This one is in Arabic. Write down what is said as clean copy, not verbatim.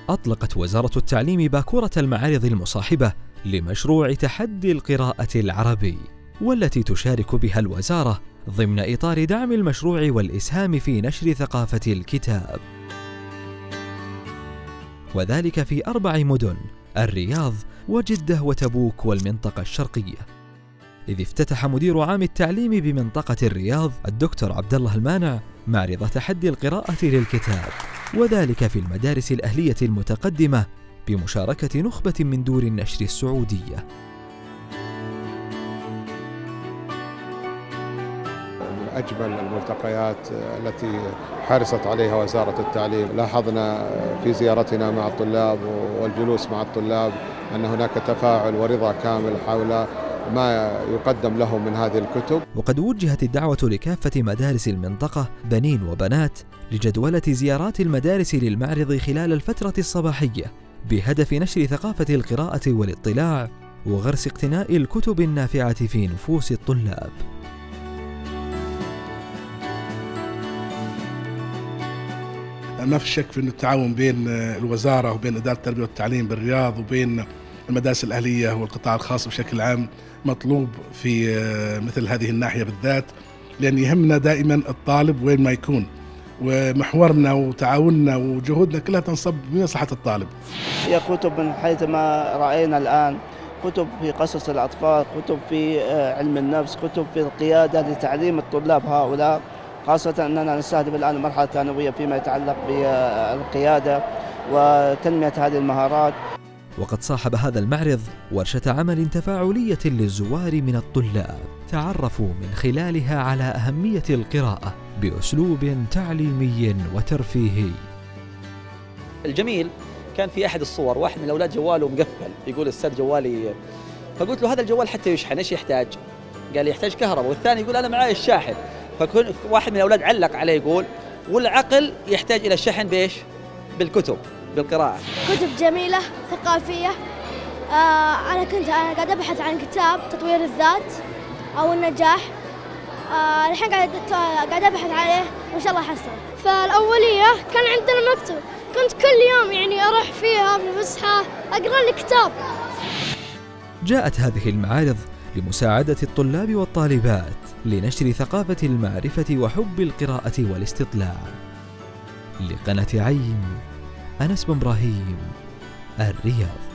أطلقت وزارة التعليم باكورة المعارض المصاحبة لمشروع تحدي القراءة العربي، والتي تشارك بها الوزارة ضمن إطار دعم المشروع والإسهام في نشر ثقافة الكتاب، وذلك في 4 مدن: الرياض وجدة وتبوك والمنطقة الشرقية. إذ افتتح مدير عام التعليم بمنطقة الرياض الدكتور عبد الله المانع معرض تحدي القراءة للكتاب، وذلك في المدارس الأهلية المتقدمة بمشاركة نخبة من دور النشر السعودية. من أجمل الملتقيات التي حرصت عليها وزارة التعليم. لاحظنا في زيارتنا مع الطلاب والجلوس مع الطلاب أن هناك تفاعل ورضا كامل حول ما يقدم لهم من هذه الكتب. وقد وجهت الدعوة لكافة مدارس المنطقة بنين وبنات لجدولة زيارات المدارس للمعرض خلال الفترة الصباحية بهدف نشر ثقافة القراءة والاطلاع وغرس اقتناء الكتب النافعة في نفوس الطلاب. ما في شك في أن التعاون بين الوزارة وبين إدارة التربية والتعليم بالرياض وبين المدارس الأهلية والقطاع الخاص بشكل عام مطلوب في مثل هذه الناحية بالذات، لأن يهمنا دائما الطالب وين ما يكون، ومحورنا وتعاوننا وجهودنا كلها تنصب بمصلحة الطالب. هي كتب من حيث ما رأينا الآن، كتب في قصص الأطفال، كتب في علم النفس، كتب في القيادة لتعليم الطلاب هؤلاء، خاصة أننا نستهدف الآن المرحلة الثانوية فيما يتعلق بالقيادة وتنمية هذه المهارات. وقد صاحب هذا المعرض ورشة عمل تفاعلية للزوار من الطلاب تعرفوا من خلالها على أهمية القراءة بأسلوب تعليمي وترفيهي. الجميل كان في أحد الصور واحد من الأولاد جواله مقفل، يقول الأستاذ جوالي، فقلت له هذا الجوال حتى يشحن إيش يحتاج؟ قال يحتاج كهرباء، والثاني يقول أنا معي الشاحن، فكون واحد من الأولاد علق عليه يقول والعقل يحتاج إلى الشحن بإيش؟ بالكتب، بالقراءة. كتب جميلة ثقافية. أنا قاعد أبحث عن كتاب تطوير الذات أو النجاح. الحين قاعد أبحث عليه وإن شاء الله أحصل. فالأولية كان عندنا مكتب، كنت كل يوم يعني أروح فيها في الفسحة أقرأ لي كتاب. جاءت هذه المعارض لمساعدة الطلاب والطالبات لنشر ثقافة المعرفة وحب القراءة والاستطلاع. لقناة عين، أنس بن إبراهيم، الرياض.